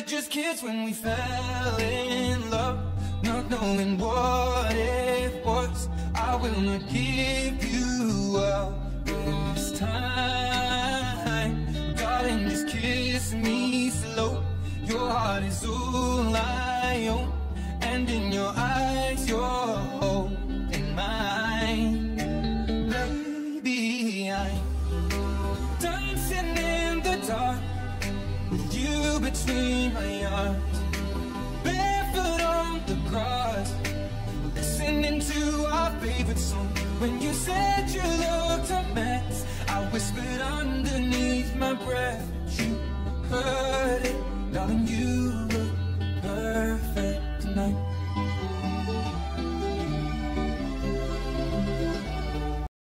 just kids when we fell in love, not knowing what it was. I will not give you up this time. Darling, just kiss me slow. Your heart is all I own, and in your eyes you're holding mine. Baby, I'm dancing in the dark with you between my arms, barefoot on the grass, listening to our favorite song. When you said you looked a mess, I whispered underneath my breath, you heard it, darling, you